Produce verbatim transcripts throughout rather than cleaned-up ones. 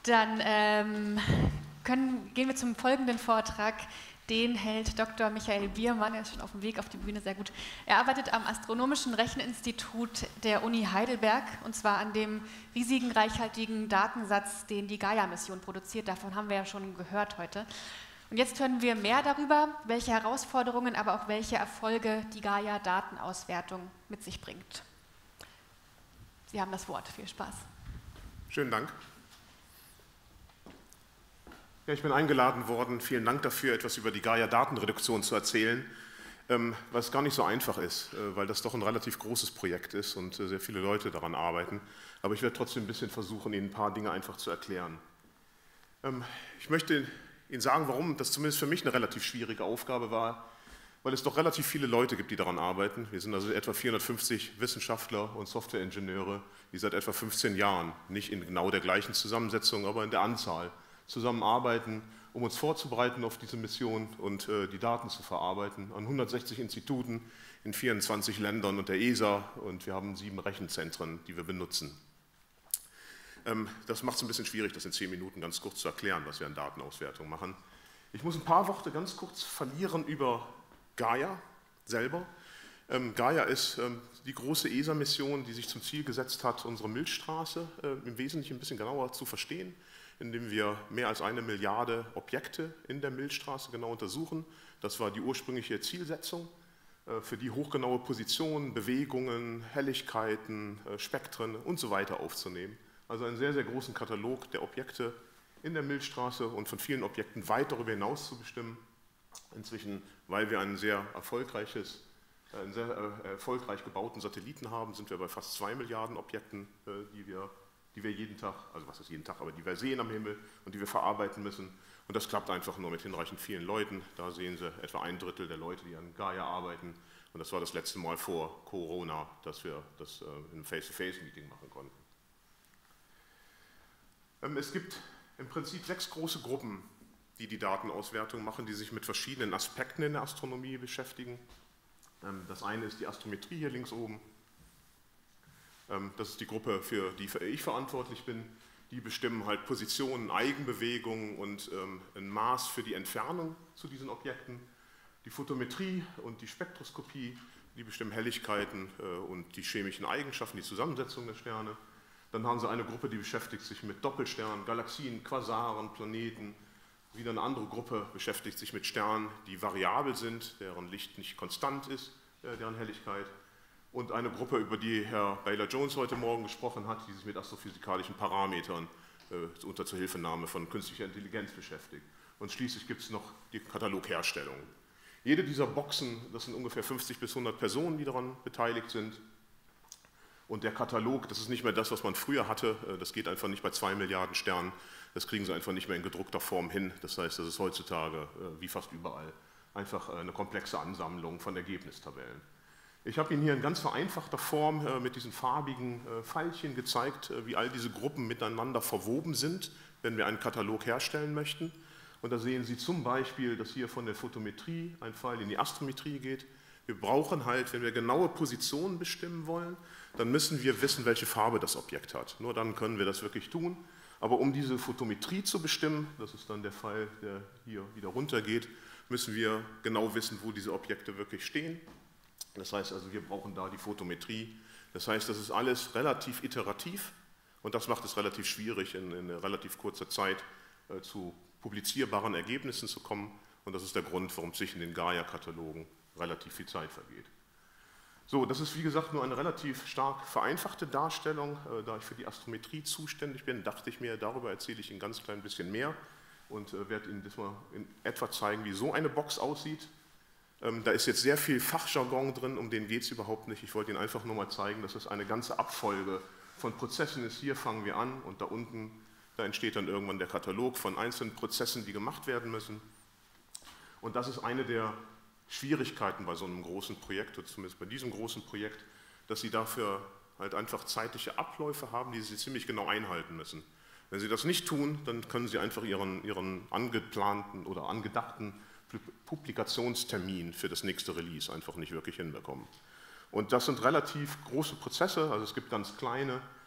Dann ähm, können, gehen wir zum folgenden Vortrag. Den hält Doktor Michael Biermann, er ist schon auf dem Weg auf die Bühne, sehr gut. Er arbeitet am Astronomischen Recheninstitut der Uni Heidelberg, und zwar an dem riesigen, reichhaltigen Datensatz, den die Gaia-Mission produziert. Davon haben wir ja schon gehört heute. Und jetzt hören wir mehr darüber, welche Herausforderungen, aber auch welche Erfolge die Gaia-Datenauswertung mit sich bringt. Sie haben das Wort. Viel Spaß. Schönen Dank. Ja, ich bin eingeladen worden, vielen Dank dafür, etwas über die Gaia-Datenreduktion zu erzählen, ähm, was gar nicht so einfach ist, äh, weil das doch ein relativ großes Projekt ist und äh, sehr viele Leute daran arbeiten. Aber ich werde trotzdem ein bisschen versuchen, Ihnen ein paar Dinge einfach zu erklären. Ähm, ich möchte Ihnen sagen, warum das zumindest für mich eine relativ schwierige Aufgabe war, weil es doch relativ viele Leute gibt, die daran arbeiten. Wir sind also etwa vierhundertfünfzig Wissenschaftler und Softwareingenieure, die seit etwa fünfzehn Jahren, nicht in genau der gleichen Zusammensetzung, aber in der Anzahl, zusammenarbeiten, um uns vorzubereiten auf diese Mission und äh, die Daten zu verarbeiten, an hundertsechzig Instituten in vierundzwanzig Ländern und der E S A, und wir haben sieben Rechenzentren, die wir benutzen. Ähm, das macht es ein bisschen schwierig, das in zehn Minuten ganz kurz zu erklären, was wir an Datenauswertung machen. Ich muss ein paar Worte ganz kurz verlieren über Gaia selber. Ähm, Gaia ist ähm, die große E S A-Mission, die sich zum Ziel gesetzt hat, unsere Milchstraße äh, im Wesentlichen ein bisschen genauer zu verstehen, indem wir mehr als eine Milliarde Objekte in der Milchstraße genau untersuchen. Das war die ursprüngliche Zielsetzung, äh, für die hochgenaue Positionen, Bewegungen, Helligkeiten, äh, Spektren und so weiter aufzunehmen. Also einen sehr, sehr großen Katalog der Objekte in der Milchstraße und von vielen Objekten weit darüber hinaus zu bestimmen. Inzwischen, weil wir ein sehr erfolgreiches, einen sehr erfolgreich gebauten Satelliten haben, sind wir bei fast zwei Milliarden Objekten, die wir, die wir jeden Tag, also was ist jeden Tag, aber die wir sehen am Himmel und die wir verarbeiten müssen. Und das klappt einfach nur mit hinreichend vielen Leuten. Da sehen Sie etwa ein Drittel der Leute, die an Gaia arbeiten. Und das war das letzte Mal vor Corona, dass wir das in einem Face-to-Face-Meeting machen konnten. Es gibt im Prinzip sechs große Gruppen, die die Datenauswertung machen, die sich mit verschiedenen Aspekten in der Astronomie beschäftigen. Das eine ist die Astrometrie hier links oben. Das ist die Gruppe, für die ich verantwortlich bin. Die bestimmen halt Positionen, Eigenbewegungen und ein Maß für die Entfernung zu diesen Objekten. Die Photometrie und die Spektroskopie, die bestimmen Helligkeiten und die chemischen Eigenschaften, die Zusammensetzung der Sterne. Dann haben Sie eine Gruppe, die beschäftigt sich mit Doppelsternen, Galaxien, Quasaren, Planeten. Wieder eine andere Gruppe beschäftigt sich mit Sternen, die variabel sind, deren Licht nicht konstant ist, äh, deren Helligkeit. Und eine Gruppe, über die Herr Baylor-Jones heute Morgen gesprochen hat, die sich mit astrophysikalischen Parametern äh, unter Zuhilfenahme von künstlicher Intelligenz beschäftigt. Und schließlich gibt es noch die Katalogherstellung. Jede dieser Boxen, das sind ungefähr fünfzig bis hundert Personen, die daran beteiligt sind. Und der Katalog, das ist nicht mehr das, was man früher hatte, das geht einfach nicht bei zwei Milliarden Sternen, das kriegen Sie einfach nicht mehr in gedruckter Form hin. Das heißt, das ist heutzutage, wie fast überall, einfach eine komplexe Ansammlung von Ergebnistabellen. Ich habe Ihnen hier in ganz vereinfachter Form mit diesen farbigen Pfeilchen gezeigt, wie all diese Gruppen miteinander verwoben sind, wenn wir einen Katalog herstellen möchten. Und da sehen Sie zum Beispiel, dass hier von der Photometrie ein Pfeil in die Astrometrie geht. Wir brauchen halt, wenn wir genaue Positionen bestimmen wollen, dann müssen wir wissen, welche Farbe das Objekt hat. Nur dann können wir das wirklich tun. Aber um diese Photometrie zu bestimmen, das ist dann der Pfeil, der hier wieder runter geht, müssen wir genau wissen, wo diese Objekte wirklich stehen. Das heißt also, wir brauchen da die Photometrie. Das heißt, das ist alles relativ iterativ und das macht es relativ schwierig, in, in relativ kurzer Zeit äh, zu publizierbaren Ergebnissen zu kommen. Und das ist der Grund, warum sich in den Gaia-Katalogen relativ viel Zeit vergeht. So, das ist wie gesagt nur eine relativ stark vereinfachte Darstellung. Äh, da ich für die Astrometrie zuständig bin, dachte ich mir, darüber erzähle ich Ihnen ganz klein bisschen mehr und äh, werde Ihnen das mal in etwa zeigen, wie so eine Box aussieht. Ähm, da ist jetzt sehr viel Fachjargon drin, um den geht es überhaupt nicht. Ich wollte Ihnen einfach nur mal zeigen, dass es eine ganze Abfolge von Prozessen ist. Hier fangen wir an und da unten, da entsteht dann irgendwann der Katalog von einzelnen Prozessen, die gemacht werden müssen. Und das ist eine der Schwierigkeiten bei so einem großen Projekt, oder zumindest bei diesem großen Projekt, dass Sie dafür halt einfach zeitliche Abläufe haben, die Sie ziemlich genau einhalten müssen. Wenn Sie das nicht tun, dann können Sie einfach Ihren, Ihren angeplanten oder angedachten Publikationstermin für das nächste Release einfach nicht wirklich hinbekommen. Und das sind relativ große Prozesse, also es gibt ganz kleine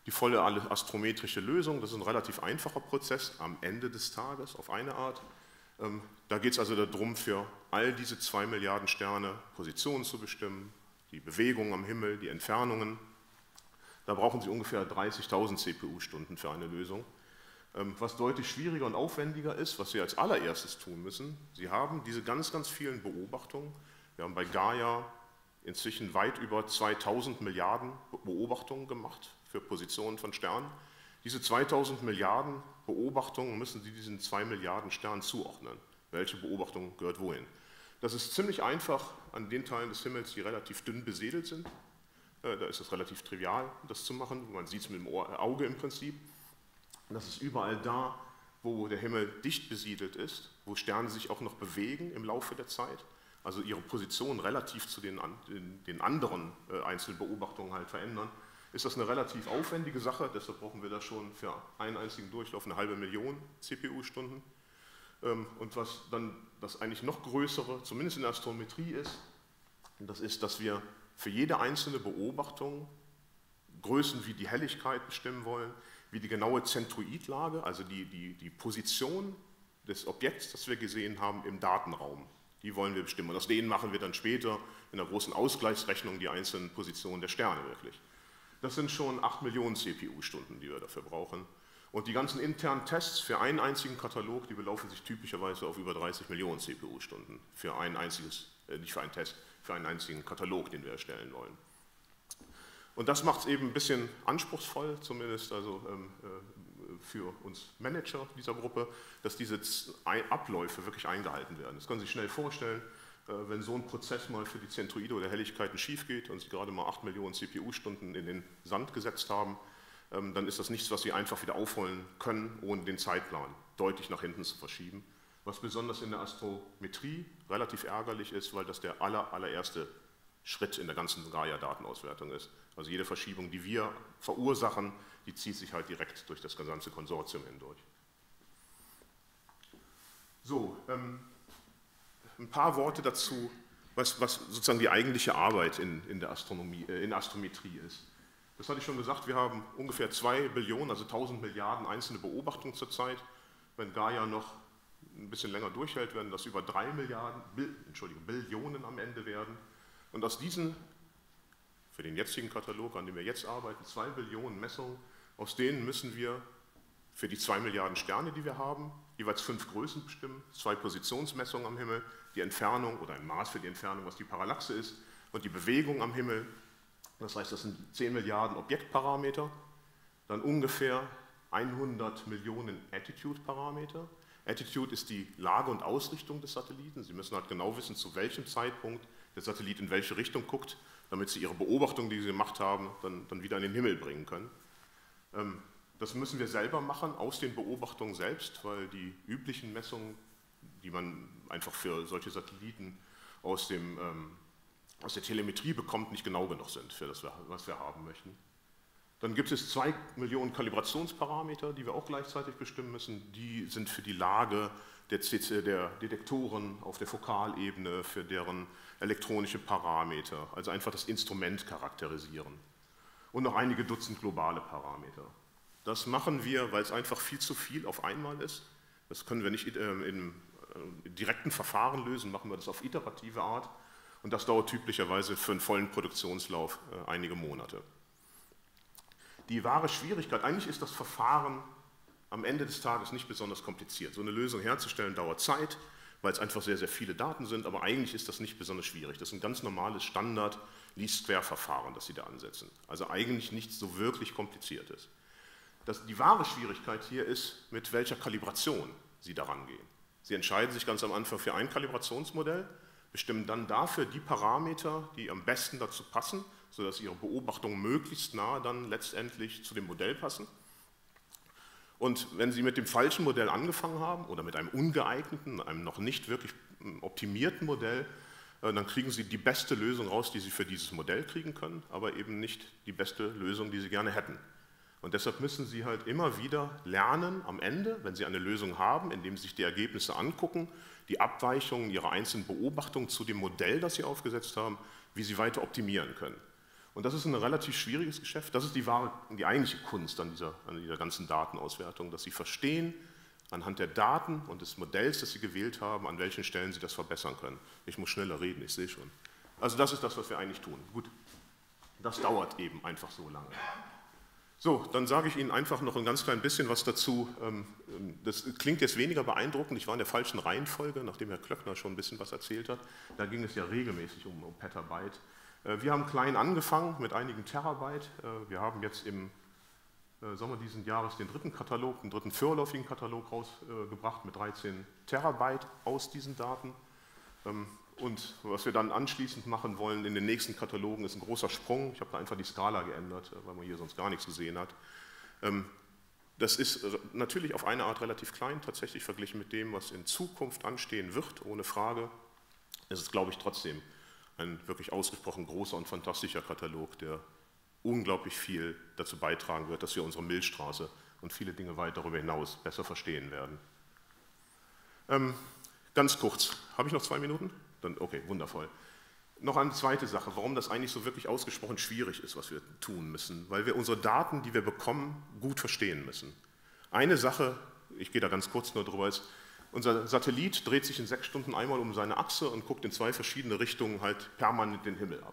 die volle astrometrische Lösung, das ist ein relativ einfacher Prozess am Ende des Tages auf eine Art. Ähm, da geht es also darum, für all diese zwei Milliarden Sterne Positionen zu bestimmen, die Bewegungen am Himmel, die Entfernungen. Da brauchen Sie ungefähr dreißigtausend C P U-Stunden für eine Lösung. Ähm, was deutlich schwieriger und aufwendiger ist, was Sie als allererstes tun müssen, Sie haben diese ganz, ganz vielen Beobachtungen. Wir haben bei Gaia inzwischen weit über zweitausend Milliarden Beobachtungen gemacht für Positionen von Sternen. Diese zweitausend Milliarden Beobachtungen müssen Sie diesen zwei Milliarden Sternen zuordnen. Welche Beobachtung gehört wohin? Das ist ziemlich einfach an den Teilen des Himmels, die relativ dünn besiedelt sind. Äh, da ist es relativ trivial, das zu machen. Man sieht es mit dem Ohr, Auge im Prinzip. Das ist überall da, wo der Himmel dicht besiedelt ist, wo Sterne sich auch noch bewegen im Laufe der Zeit, also ihre Position relativ zu den, den anderen äh, einzelnen Beobachtungen halt verändern, ist das eine relativ aufwendige Sache. Deshalb brauchen wir da schon für einen einzigen Durchlauf eine halbe Million C P U-Stunden. Ähm, und was dann das eigentlich noch größere, zumindest in der Astrometrie ist, das ist, dass wir für jede einzelne Beobachtung Größen wie die Helligkeit bestimmen wollen, wie die genaue Zentroidlage, also die, die, die Position des Objekts, das wir gesehen haben, im Datenraum. Die wollen wir bestimmen. Und aus denen machen wir dann später in der großen Ausgleichsrechnung die einzelnen Positionen der Sterne wirklich. Das sind schon acht Millionen C P U-Stunden, die wir dafür brauchen. Und die ganzen internen Tests für einen einzigen Katalog, die belaufen sich typischerweise auf über dreißig Millionen C P U-Stunden für ein einziges, äh, nicht für einen Test, für einen einzigen Katalog, den wir erstellen wollen. Und das macht es eben ein bisschen anspruchsvoll, zumindest also ähm, äh, für uns Manager dieser Gruppe, dass diese Abläufe wirklich eingehalten werden. Das können Sie sich schnell vorstellen, äh, wenn so ein Prozess mal für die Zentroide oder Helligkeiten schief geht und Sie gerade mal acht Millionen C P U-Stunden in den Sand gesetzt haben, ähm, dann ist das nichts, was Sie einfach wieder aufholen können, ohne den Zeitplan deutlich nach hinten zu verschieben. Was besonders in der Astrometrie relativ ärgerlich ist, weil das der aller, allererste Schritt in der ganzen Gaia-Datenauswertung ist. Also jede Verschiebung, die wir verursachen, die zieht sich halt direkt durch das gesamte Konsortium hindurch. So, ähm, ein paar Worte dazu, was, was sozusagen die eigentliche Arbeit in, in der Astronomie, äh, in Astrometrie ist. Das hatte ich schon gesagt, wir haben ungefähr zwei Billionen, also tausend Milliarden einzelne Beobachtungen zurzeit. Wenn Gaia noch ein bisschen länger durchhält, werden das über drei Milliarden, Bil, Entschuldigung, Billionen am Ende werden. Und aus diesen, für den jetzigen Katalog, an dem wir jetzt arbeiten, zwei Billionen Messungen, aus denen müssen wir für die zwei Milliarden Sterne, die wir haben, jeweils fünf Größen bestimmen, zwei Positionsmessungen am Himmel, die Entfernung oder ein Maß für die Entfernung, was die Parallaxe ist, und die Bewegung am Himmel. Das heißt, das sind zehn Milliarden Objektparameter, dann ungefähr hundert Millionen Attitude-Parameter. Attitude ist die Lage und Ausrichtung des Satelliten. Sie müssen halt genau wissen, zu welchem Zeitpunkt der Satellit in welche Richtung guckt, damit Sie Ihre Beobachtung, die Sie gemacht haben, dann, dann wieder in den Himmel bringen können. Ähm, das müssen wir selber machen, aus den Beobachtungen selbst, weil die üblichen Messungen, die man einfach für solche Satelliten aus, dem, ähm, aus der Telemetrie bekommt, nicht genau genug sind für das, was wir haben möchten. Dann gibt es zwei Millionen Kalibrationsparameter, die wir auch gleichzeitig bestimmen müssen. Die sind für die Lage der, der Detektoren auf der Fokalebene, für deren elektronische Parameter, also einfach das Instrument charakterisieren. Und noch einige Dutzend globale Parameter. Das machen wir, weil es einfach viel zu viel auf einmal ist. Das können wir nicht äh, in äh, direkten Verfahren lösen, machen wir das auf iterative Art. Und das dauert typischerweise für einen vollen Produktionslauf äh, einige Monate. Die wahre Schwierigkeit, eigentlich ist das Verfahren am Ende des Tages nicht besonders kompliziert. So eine Lösung herzustellen dauert Zeit, weil es einfach sehr, sehr viele Daten sind, aber eigentlich ist das nicht besonders schwierig. Das ist ein ganz normales Standard-Least-Square-Verfahren, das Sie da ansetzen. Also eigentlich nichts so wirklich Kompliziertes. Das, die wahre Schwierigkeit hier ist, mit welcher Kalibration Sie daran gehen. Sie entscheiden sich ganz am Anfang für ein Kalibrationsmodell, bestimmen dann dafür die Parameter, die am besten dazu passen, sodass Ihre Beobachtungen möglichst nah dann letztendlich zu dem Modell passen. Und wenn Sie mit dem falschen Modell angefangen haben oder mit einem ungeeigneten, einem noch nicht wirklich optimierten Modell, dann kriegen Sie die beste Lösung raus, die Sie für dieses Modell kriegen können, aber eben nicht die beste Lösung, die Sie gerne hätten. Und deshalb müssen Sie halt immer wieder lernen am Ende, wenn Sie eine Lösung haben, indem Sie sich die Ergebnisse angucken, die Abweichungen Ihrer einzelnen Beobachtungen zu dem Modell, das Sie aufgesetzt haben, wie Sie weiter optimieren können. Und das ist ein relativ schwieriges Geschäft. Das ist die, wahre, die eigentliche Kunst an dieser, an dieser ganzen Datenauswertung, dass Sie verstehen, anhand der Daten und des Modells, das Sie gewählt haben, an welchen Stellen Sie das verbessern können. Ich muss schneller reden, ich sehe schon. Also das ist das, was wir eigentlich tun. Gut, das dauert eben einfach so lange. So, dann sage ich Ihnen einfach noch ein ganz klein bisschen was dazu. Das klingt jetzt weniger beeindruckend, ich war in der falschen Reihenfolge, nachdem Herr Klöckner schon ein bisschen was erzählt hat. Da ging es ja regelmäßig um, um Petabyte. Wir haben klein angefangen mit einigen Terabyte. Wir haben jetzt im Sommer diesen Jahres den dritten Katalog, den dritten vorläufigen Katalog rausgebracht mit dreizehn Terabyte aus diesen Daten. Und was wir dann anschließend machen wollen in den nächsten Katalogen ist ein großer Sprung. Ich habe da einfach die Skala geändert, weil man hier sonst gar nichts gesehen hat. Das ist natürlich auf eine Art relativ klein, tatsächlich verglichen mit dem, was in Zukunft anstehen wird, ohne Frage. Es ist, glaube ich, trotzdem ein wirklich ausgesprochen großer und fantastischer Katalog, der unglaublich viel dazu beitragen wird, dass wir unsere Milchstraße und viele Dinge weit darüber hinaus besser verstehen werden. Ähm, ganz kurz, habe ich noch zwei Minuten? Dann, okay, wundervoll. Noch eine zweite Sache, warum das eigentlich so wirklich ausgesprochen schwierig ist, was wir tun müssen, weil wir unsere Daten, die wir bekommen, gut verstehen müssen. Eine Sache, ich gehe da ganz kurz nur drüber, ist, unser Satellit dreht sich in sechs Stunden einmal um seine Achse und guckt in zwei verschiedene Richtungen halt permanent den Himmel ab.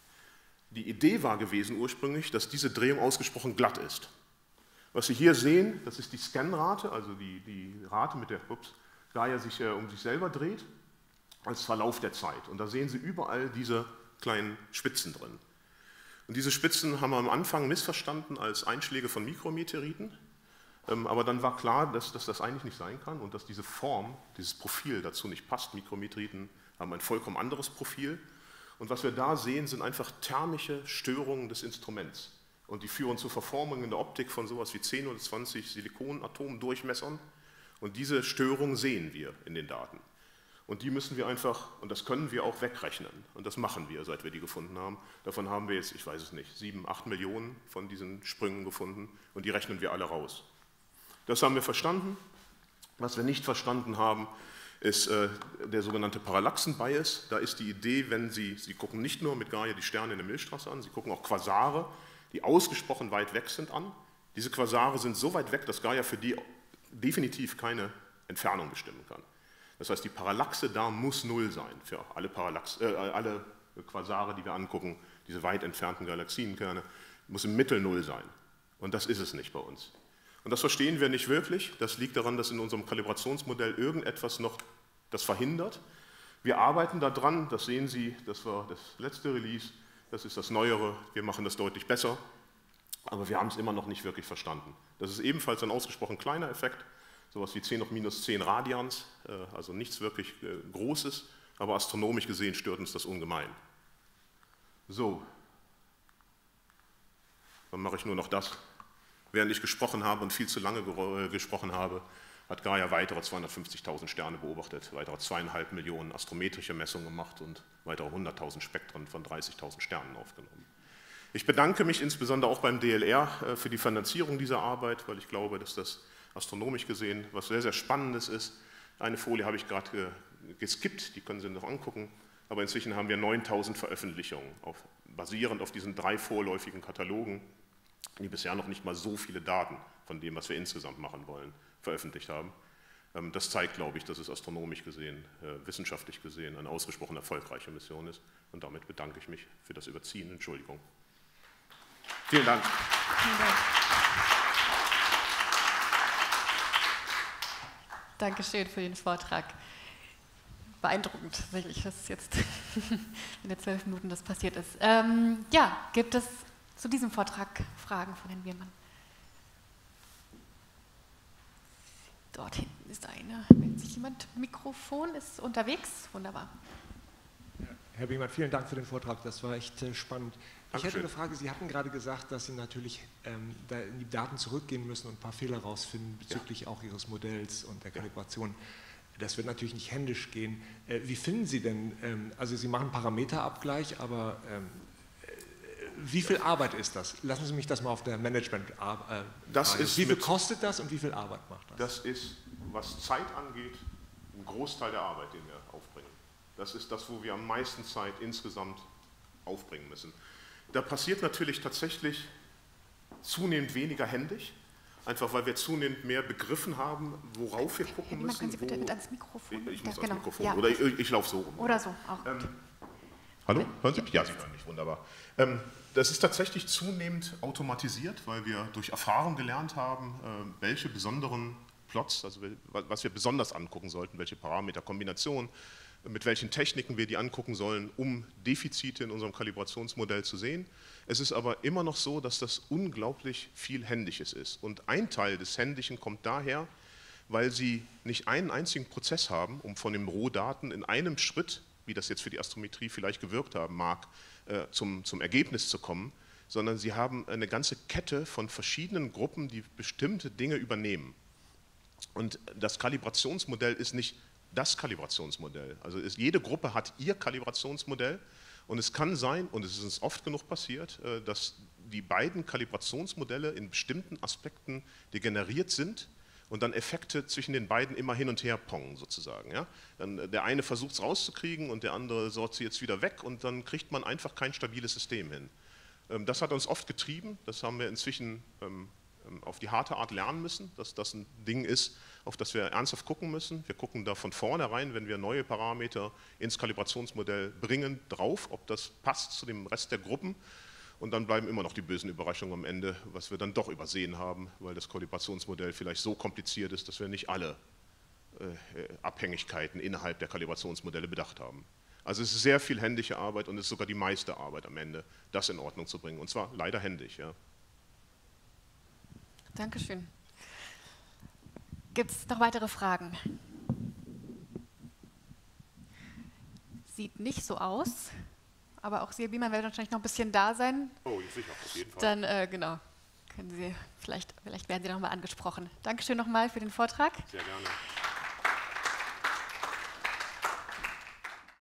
Die Idee war gewesen ursprünglich, dass diese Drehung ausgesprochen glatt ist. Was Sie hier sehen, das ist die Scanrate, also die, die Rate, mit der ups, Gaia sich äh, um sich selber dreht, als Verlauf der Zeit. Und da sehen Sie überall diese kleinen Spitzen drin. Und diese Spitzen haben wir am Anfang missverstanden als Einschläge von Mikrometeoriten. Aber dann war klar, dass, dass das eigentlich nicht sein kann und dass diese Form, dieses Profil dazu nicht passt. Mikrometeoriten haben ein vollkommen anderes Profil. Und was wir da sehen, sind einfach thermische Störungen des Instruments. Und die führen zu Verformungen in der Optik von sowas wie zehn oder zwanzig Silikonatomdurchmessern. Und diese Störungen sehen wir in den Daten. Und die müssen wir einfach, und das können wir auch wegrechnen. Und das machen wir, seit wir die gefunden haben. Davon haben wir jetzt, ich weiß es nicht, sieben, acht Millionen von diesen Sprüngen gefunden. Und die rechnen wir alle raus. Das haben wir verstanden. Was wir nicht verstanden haben, ist äh, der sogenannte Parallaxen-Bias. Da ist die Idee, wenn Sie, Sie gucken nicht nur mit Gaia die Sterne in der Milchstraße an, Sie gucken auch Quasare, die ausgesprochen weit weg sind, an. Diese Quasare sind so weit weg, dass Gaia für die definitiv keine Entfernung bestimmen kann. Das heißt, die Parallaxe da muss null sein für alle, Parallax, äh, alle Quasare, die wir angucken, diese weit entfernten Galaxienkerne, muss im Mittel null sein. Und das ist es nicht bei uns. Und das verstehen wir nicht wirklich. Das liegt daran, dass in unserem Kalibrationsmodell irgendetwas noch das verhindert. Wir arbeiten daran, das sehen Sie, das war das letzte Release, das ist das neuere, wir machen das deutlich besser, aber wir haben es immer noch nicht wirklich verstanden. Das ist ebenfalls ein ausgesprochen kleiner Effekt, sowas wie zehn hoch minus zehn Radians, also nichts wirklich Großes, aber astronomisch gesehen stört uns das ungemein. So, dann mache ich nur noch das. Während ich gesprochen habe und viel zu lange gesprochen habe, hat Gaia weitere zweihundertfünfzigtausend Sterne beobachtet, weitere zweieinhalb Millionen astrometrische Messungen gemacht und weitere hunderttausend Spektren von dreißigtausend Sternen aufgenommen. Ich bedanke mich insbesondere auch beim D L R für die Finanzierung dieser Arbeit, weil ich glaube, dass das astronomisch gesehen was sehr, sehr Spannendes ist. Eine Folie habe ich gerade geskippt, die können Sie noch angucken, aber inzwischen haben wir neuntausend Veröffentlichungen, auf, basierend auf diesen drei vorläufigen Katalogen, die bisher noch nicht mal so viele Daten von dem, was wir insgesamt machen wollen, veröffentlicht haben. Das zeigt, glaube ich, dass es astronomisch gesehen, wissenschaftlich gesehen eine ausgesprochen erfolgreiche Mission ist. Und damit bedanke ich mich für das Überziehen. Entschuldigung. Vielen Dank. Vielen Dank. Dankeschön für den Vortrag. Beeindruckend, tatsächlich, dass jetzt in den zwölf Minuten das passiert ist. Ähm, ja, gibt es zu diesem Vortrag Fragen von Herrn Biermann? Dort hinten ist eine. Wenn sich jemand, Mikrofon ist unterwegs. Wunderbar. Ja, Herr Biermann, vielen Dank für den Vortrag. Das war echt äh, spannend. Ich Dankeschön. hätte eine Frage. Sie hatten gerade gesagt, dass Sie natürlich ähm, da in die Daten zurückgehen müssen und ein paar Fehler rausfinden bezüglich ja. auch Ihres Modells und der Kalibration. Das wird natürlich nicht händisch gehen. Äh, wie finden Sie denn, ähm, also Sie machen Parameterabgleich, aber ähm, wie viel Arbeit ist das? Lassen Sie mich das mal auf der Management äh, das ist Wie viel kostet das und wie viel Arbeit macht das? Das ist, was Zeit angeht, ein Großteil der Arbeit, den wir aufbringen. Das ist das, wo wir am meisten Zeit insgesamt aufbringen müssen. Da passiert natürlich tatsächlich zunehmend weniger händig, einfach weil wir zunehmend mehr begriffen haben, worauf wir gucken müssen. Können Sie bitte wo, mit ans Mikrofon? Ich, ich muss ja, ans genau. Mikrofon, ja. oder ich, ich laufe so rum. Oder so, auch. Ähm, hallo, hören Sie mich? Ja, Sie hören mich, wunderbar. Ähm, das ist tatsächlich zunehmend automatisiert, weil wir durch Erfahrung gelernt haben, äh, welche besonderen Plots, also was wir besonders angucken sollten, welche Parameterkombinationen, mit welchen Techniken wir die angucken sollen, um Defizite in unserem Kalibrationsmodell zu sehen. Es ist aber immer noch so, dass das unglaublich viel Händisches ist. Und ein Teil des Händischen kommt daher, weil Sie nicht einen einzigen Prozess haben, um von den Rohdaten in einem Schritt, wie das jetzt für die Astrometrie vielleicht gewirkt haben mag, äh, zum, zum Ergebnis zu kommen, sondern Sie haben eine ganze Kette von verschiedenen Gruppen, die bestimmte Dinge übernehmen. Und das Kalibrationsmodell ist nicht das Kalibrationsmodell. Also ist, jede Gruppe hat ihr Kalibrationsmodell und es kann sein, und es ist uns oft genug passiert, dass die beiden Kalibrationsmodelle in bestimmten Aspekten degeneriert sind und dann Effekte zwischen den beiden immer hin und her pongen sozusagen. Ja? Dann der eine versucht es rauszukriegen und der andere sorgt sie jetzt wieder weg und dann kriegt man einfach kein stabiles System hin. Das hat uns oft getrieben, das haben wir inzwischen auf die harte Art lernen müssen, dass das ein Ding ist, auf das wir ernsthaft gucken müssen. Wir gucken da von vornherein, wenn wir neue Parameter ins Kalibrationsmodell bringen, drauf, ob das passt zu dem Rest der Gruppen. Und dann bleiben immer noch die bösen Überraschungen am Ende, was wir dann doch übersehen haben, weil das Kalibrationsmodell vielleicht so kompliziert ist, dass wir nicht alle äh, Abhängigkeiten innerhalb der Kalibrationsmodelle bedacht haben. Also es ist sehr viel händische Arbeit und es ist sogar die meiste Arbeit am Ende, das in Ordnung zu bringen. Und zwar leider händisch, ja. Dankeschön. Gibt es noch weitere Fragen? Sieht nicht so aus, aber auch Sie, Herr Biemann, werden wahrscheinlich noch ein bisschen da sein. Oh, sicher, auf jeden Fall. Dann, äh, genau, können Sie, vielleicht, vielleicht werden Sie noch mal angesprochen. Dankeschön nochmal für den Vortrag. Sehr gerne.